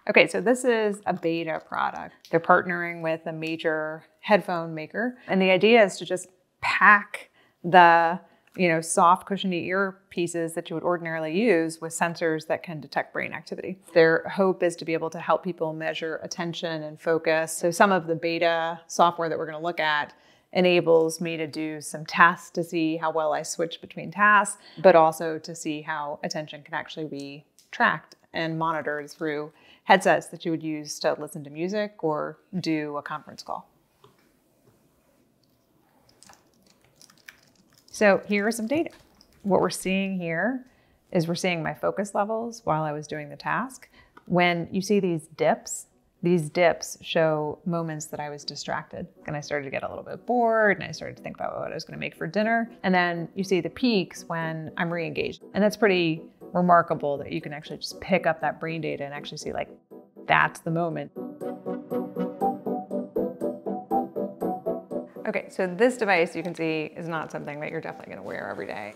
Okay, so this is a beta product. They're partnering with a major headphone maker. And the idea is to just pack the soft cushiony earpieces that you would ordinarily use with sensors that can detect brain activity. Their hope is to be able to help people measure attention and focus. So some of the beta software that we're going to look at enables me to do some tests to see how well I switch between tasks, but also to see how attention can actually be tracked and monitored through headsets that you would use to listen to music or do a conference call. So here are some data. What we're seeing here is we're seeing my focus levels while I was doing the task. When you see these dips show moments that I was distracted. And I started to get a little bit bored and I started to think about what I was going to make for dinner. And then you see the peaks when I'm re-engaged. And that's pretty remarkable that you can actually just pick up that brain data and actually see, like, that's the moment. Okay, so this device you can see is not something that you're definitely going to wear every day.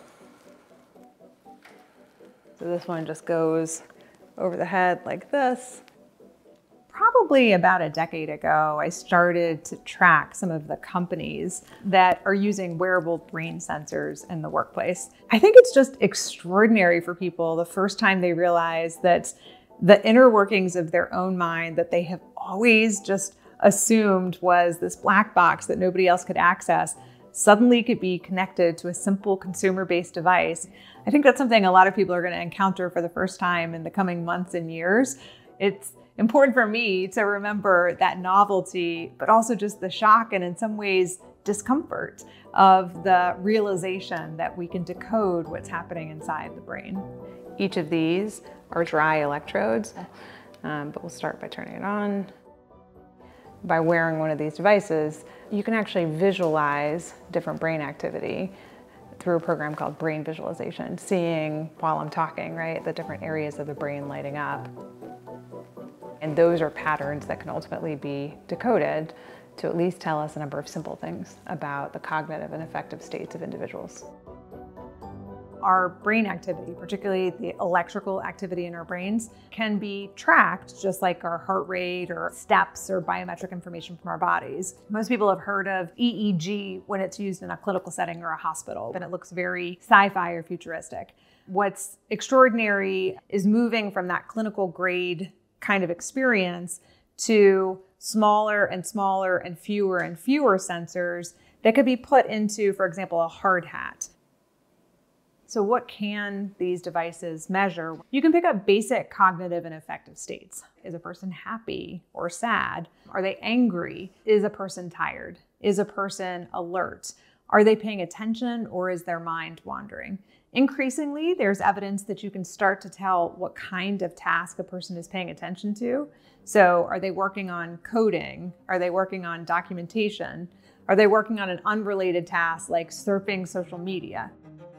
So this one just goes over the head like this. Probably about a decade ago, I started to track some of the companies that are using wearable brain sensors in the workplace. I think it's just extraordinary for people the first time they realize that the inner workings of their own mind that they have always just assumed was this black box that nobody else could access suddenly could be connected to a simple consumer-based device. I think that's something a lot of people are going to encounter for the first time in the coming months and years. It's important for me to remember that novelty, but also just the shock and in some ways discomfort of the realization that we can decode what's happening inside the brain. Each of these are dry electrodes, but we'll start by turning it on. By wearing one of these devices, you can actually visualize different brain activity through a program called brain visualization, seeing while I'm talking, right, the different areas of the brain lighting up. And those are patterns that can ultimately be decoded to at least tell us a number of simple things about the cognitive and affective states of individuals. Our brain activity, particularly the electrical activity in our brains, can be tracked just like our heart rate or steps or biometric information from our bodies. Most people have heard of EEG when it's used in a clinical setting or a hospital, and it looks very sci-fi or futuristic. What's extraordinary is moving from that clinical grade kind of experience to smaller and smaller and fewer sensors that could be put into, for example, a hard hat. So what can these devices measure? You can pick up basic cognitive and affective states. Is a person happy or sad? Are they angry? Is a person tired? Is a person alert? Are they paying attention or is their mind wandering? Increasingly, there's evidence that you can start to tell what kind of task a person is paying attention to. So are they working on coding? Are they working on documentation? Are they working on an unrelated task like surfing social media?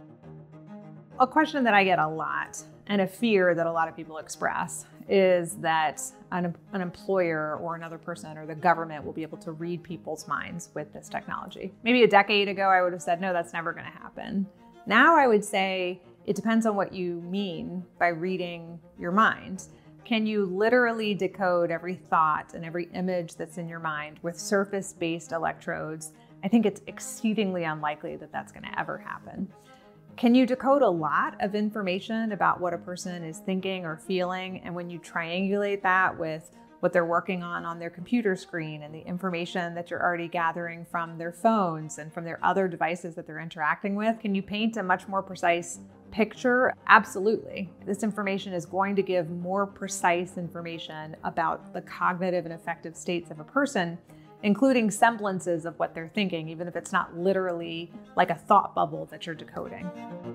A question that I get a lot, and a fear that a lot of people express, is that an employer or another person or the government will be able to read people's minds with this technology. Maybe a decade ago, I would have said, no, that's never going to happen. Now I would say it depends on what you mean by reading your mind. Can you literally decode every thought and every image that's in your mind with surface-based electrodes? I think it's exceedingly unlikely that that's going to ever happen. Can you decode a lot of information about what a person is thinking or feeling? And when you triangulate that with what they're working on their computer screen and the information that you're already gathering from their phones and from their other devices that they're interacting with, can you paint a much more precise picture? Absolutely. This information is going to give more precise information about the cognitive and affective states of a person, including semblances of what they're thinking, even if it's not literally like a thought bubble that you're decoding.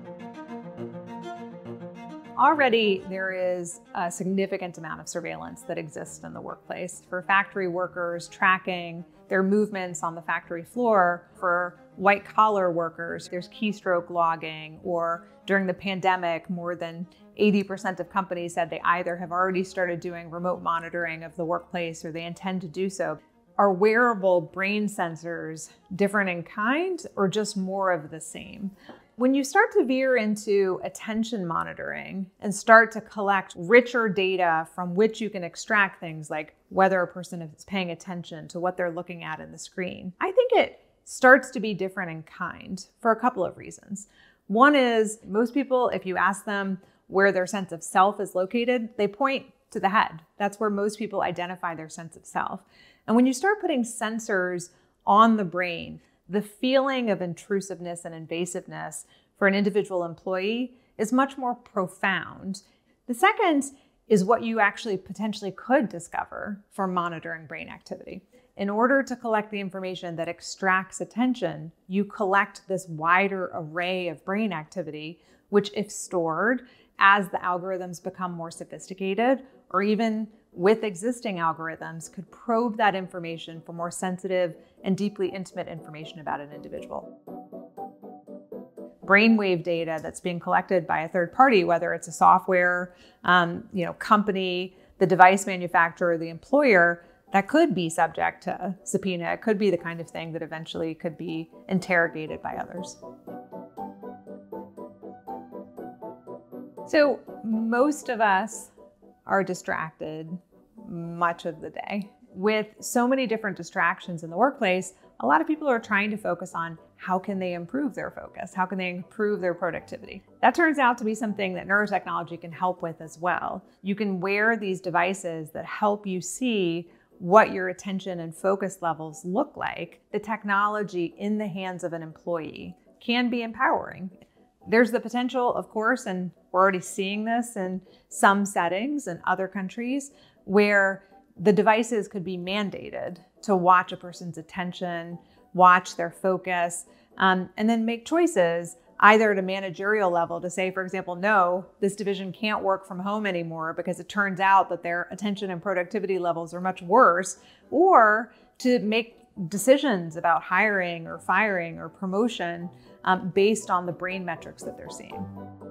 Already, there is a significant amount of surveillance that exists in the workplace for factory workers, tracking their movements on the factory floor. For white-collar workers, there's keystroke logging, or during the pandemic, more than 80% of companies said they either have already started doing remote monitoring of the workplace or they intend to do so. Are wearable brain sensors different in kind or just more of the same? when you start to veer into attention monitoring and start to collect richer data from which you can extract things like whether a person is paying attention to what they're looking at in the screen, I think it starts to be different in kind for a couple of reasons. One is most people, if you ask them where their sense of self is located, they point to the head. That's where most people identify their sense of self. And when you start putting sensors on the brain, the feeling of intrusiveness and invasiveness for an individual employee is much more profound. The second is what you actually potentially could discover from monitoring brain activity. In order to collect the information that extracts attention, you collect this wider array of brain activity, which if stored as the algorithms become more sophisticated, or even with existing algorithms, could probe that information for more sensitive and deeply intimate information about an individual. Brainwave data that's being collected by a third party, whether it's a software company, the device manufacturer, the employer, that could be subject to subpoena. It could be the kind of thing that eventually could be interrogated by others. So most of us are distracted much of the day. With so many different distractions in the workplace, a lot of people are trying to focus on how can they improve their focus? How can they improve their productivity? That turns out to be something that neurotechnology can help with as well. You can wear these devices that help you see what your attention and focus levels look like. The technology in the hands of an employee can be empowering. There's the potential, of course, and we're already seeing this in some settings in other countries, where the devices could be mandated to watch a person's attention, watch their focus, and then make choices either at a managerial level to say, for example, no, this division can't work from home anymore because it turns out that their attention and productivity levels are much worse, or to make decisions about hiring or firing or promotion based on the brain metrics that they're seeing.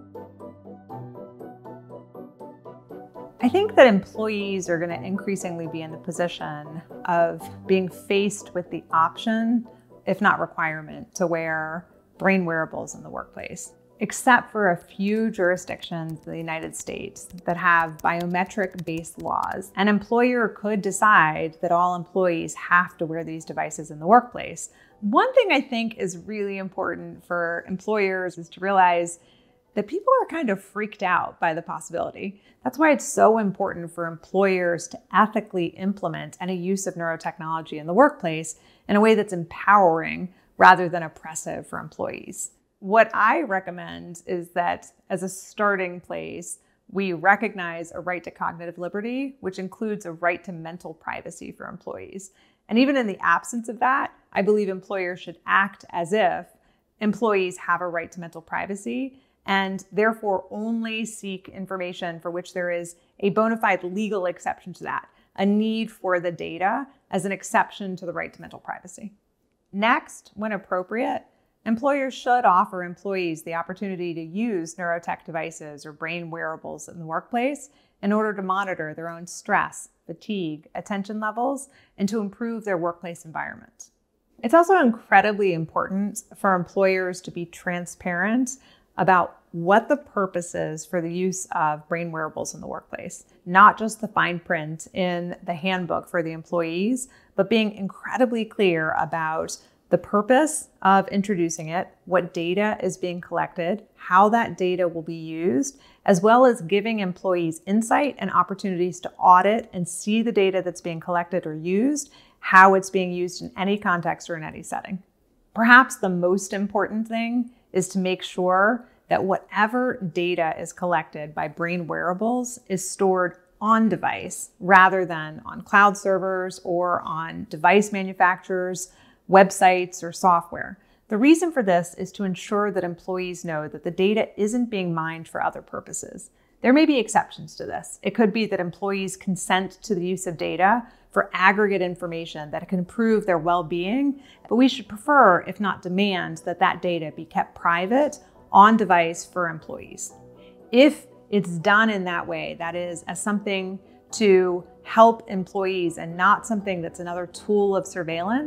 I think that employees are going to increasingly be in the position of being faced with the option, if not requirement, to wear brain wearables in the workplace. Except for a few jurisdictions in the United States that have biometric-based laws, an employer could decide that all employees have to wear these devices in the workplace. One thing I think is really important for employers is to realize that people are kind of freaked out by the possibility. That's why it's so important for employers to ethically implement any use of neurotechnology in the workplace in a way that's empowering rather than oppressive for employees. What I recommend is that as a starting place, we recognize a right to cognitive liberty, which includes a right to mental privacy for employees. And even in the absence of that, I believe employers should act as if employees have a right to mental privacy and therefore only seek information for which there is a bona fide legal exception to that, a need for the data as an exception to the right to mental privacy. Next, when appropriate, employers should offer employees the opportunity to use neurotech devices or brain wearables in the workplace in order to monitor their own stress, fatigue, attention levels, and to improve their workplace environment. It's also incredibly important for employers to be transparent about what the purpose is for the use of brain wearables in the workplace, not just the fine print in the handbook for the employees, but being incredibly clear about the purpose of introducing it, what data is being collected, how that data will be used, as well as giving employees insight and opportunities to audit and see the data that's being collected or used, how it's being used in any context or in any setting. Perhaps the most important thing is to make sure that whatever data is collected by brain wearables is stored on device rather than on cloud servers or on device manufacturers, websites, or software. The reason for this is to ensure that employees know that the data isn't being mined for other purposes. There may be exceptions to this. It could be that employees consent to the use of data for aggregate information that can improve their well-being, but we should prefer, if not demand, that that data be kept private on device for employees. If it's done in that way, that is, as something to help employees and not something that's another tool of surveillance,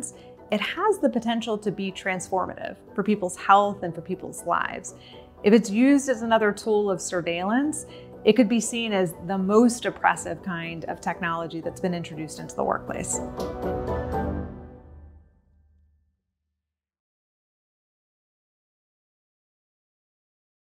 it has the potential to be transformative for people's health and for people's lives. If it's used as another tool of surveillance, it could be seen as the most oppressive kind of technology that's been introduced into the workplace.